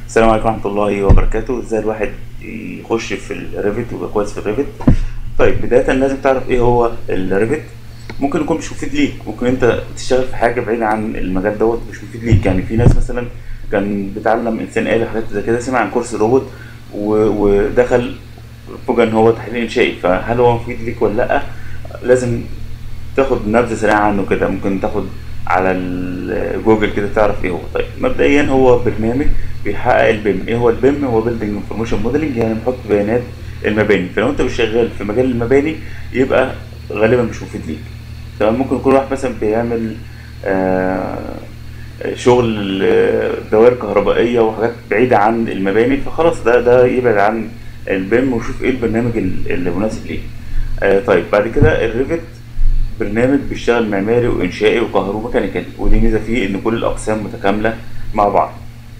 السلام عليكم ورحمة الله وبركاته. ازاي الواحد يخش في الريفت ويبقى كويس في الريفت؟ طيب بداية لازم تعرف ايه هو الريفت. ممكن يكون مش مفيد ليك، ممكن انت تشتغل في حاجة بعيدة عن المجال دوت مش مفيد ليك. يعني في ناس مثلا كان بيتعلم انسان آلي حاجات زي كده، سمع عن كورس روبوت ودخل فوجئ ان هو تحليل انشائي، فهل هو مفيد ليك ولا لا؟ لازم تاخد نبذة سريعة عنه كده، ممكن تاخد على جوجل كده تعرف ايه هو. طيب مبدئيا هو برنامج بيحقق البيم. ايه هو البيم؟ هو بيلدينج انفورميشن موديلنج، يعني بنحط بيانات المباني. فلو انت مش شغال في مجال المباني يبقى غالبا مش مفيد ليك. تمام. ممكن يكون واحد مثلا بيعمل آه، شغل دوائر كهربائيه وحاجات بعيده عن المباني، فخلاص ده يبعد عن البيم ويشوف ايه البرنامج اللي مناسب ليه. طيب بعد كده الريفت برنامج بيشتغل معماري وانشائي وكهروميكانيكال، ودي ميزه فيه ان كل الاقسام متكامله مع بعض.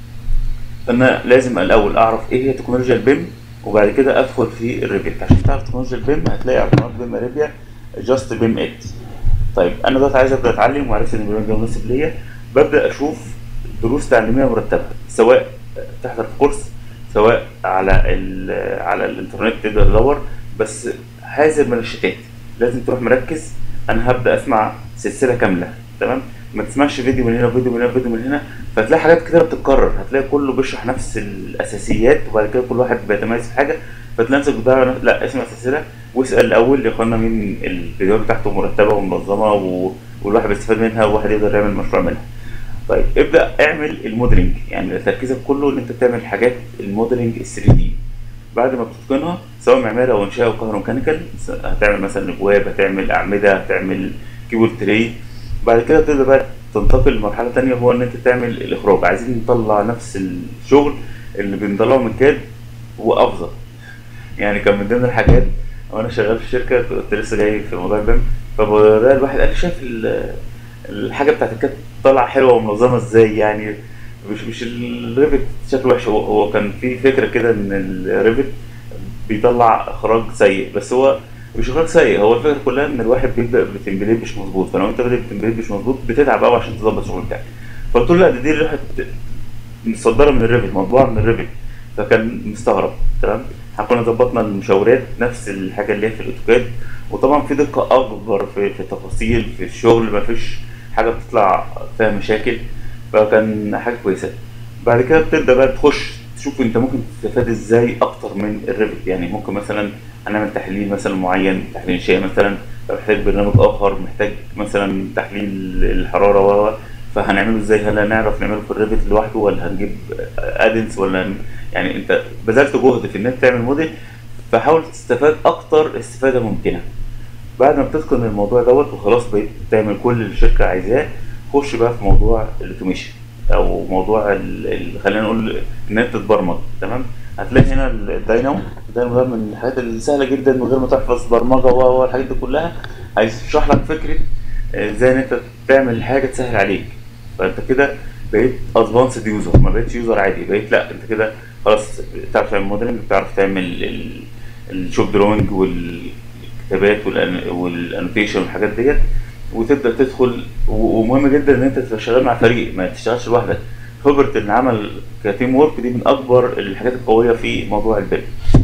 فانا لازم الاول اعرف ايه هي تكنولوجيا البيم، وبعد كده ادخل في الريفت. عشان تعرف تكنولوجيا البيم هتلاقي على قناه بيم اريبيا جاست بيم ات. طيب انا دلوقتي عايز ابدا اتعلم وعرفت ان البرنامج ده مناسب ليا، ببدا اشوف دروس تعليميه مرتبه، سواء تحضر في كورس، سواء على الانترنت تقدر تدور، بس حذر من الشتات. لازم تروح مركز. انا هبدا اسمع سلسله كامله، تمام؟ ما تسمعش فيديو من هنا وفيديو من هنا وفيديو من هنا، فتلاقي حاجات كتير بتتكرر، هتلاقي كله بيشرح نفس الاساسيات وبعد كده كل واحد بيتميز في حاجه، فتلاقي نفسك بتضيع. لا، اسمع سلسله واسال الاول يا اخوانا مين الفيديوهات بتاعته مرتبه ومنظمه والواحد بيستفاد منها وواحد يقدر يعمل مشروع منها. طيب ابدا اعمل الموديلنج، يعني تركيزك كله ان انت تعمل حاجات الموديلنج ال 3 دي. بعد ما بتتقنها سواء معماري او انشاء او كهروميكانيكال، هتعمل مثلا ابواب، هتعمل اعمده، هتعمل كيبل تري. بعد كده تبدا بقى تنتقل لمرحله تانية، هو ان انت تعمل الاخراج. عايزين نطلع نفس الشغل اللي بنطلعه من كاد وافضل. يعني كان من ضمن الحاجات وانا شغال في شركه، كنت لسه جاي في موضوع البيم، فبدا الواحد قال لي شايف الحاجه بتاعت الكاد طالعه حلوه ومنظمه ازاي؟ يعني مش الريفت شكله وحش. هو كان في فكره كده ان الريفت بيطلع اخراج سيء، بس هو مش اخراج سيء. هو الفكره كلها ان الواحد بيبدا بتمبليت مش مظبوط، فلو انت بادئ بتمبليت مش مظبوط بتتعب قوي عشان تظبط الشغل بتاعك. فقلت له لا، دي اللي متصدره من الريفت، مطبوعه من الريفت. فكان مستغرب. تمام. احنا كنا ظبطنا المشاورات نفس الحاجه اللي هي في الاوتوكاد، وطبعا في دقه اكبر في التفاصيل في الشغل، ما فيش حاجه بتطلع فيها مشاكل، فكان حاجه كويسه. بعد كده بتبدا بقى تخش تشوف انت ممكن تستفاد ازاي اكتر من الريفت. يعني ممكن مثلا هنعمل تحليل مثلا معين، تحليل انشائي مثلا، لو محتاج برنامج اخر محتاج مثلا تحليل الحراره فهنعمله ازاي؟ هل هنعرف نعمله في الريفت لوحده ولا هنجيب ادنس يعني انت بذلت جهد في ان انت تعمل موديل، فحاول تستفاد اكتر استفاده ممكنه. بعد ما بتتقن الموضوع دوت وخلاص بقيت تعمل كل اللي الشركه عايزاه، خش بقى في موضوع الاوتوميشن، او موضوع خلينا نقول ان انت تتبرمج. تمام. هتلاقي هنا الداينامو ده من الحاجات السهله جدا من غير ما تحفظ برمجه والحاجات دي كلها. هيشرح لك فكره ازاي ان انت تعمل حاجه تسهل عليك. فانت كده بقيت ادفانسد يوزر، ما بقيتش يوزر عادي، بقيت لا، انت كده خلاص بتعرف تعمل موديلنج، بتعرف تعمل الشوب دروينج والكتابات والانوتيشن والحاجات ديت، وتبدا تدخل. ومهم جدا ان انت تبقى شغال مع فريق، ما تشتغلش لوحدك. خبره العمل كتيم وورك دي من اكبر الحاجات القويه في موضوع البيم.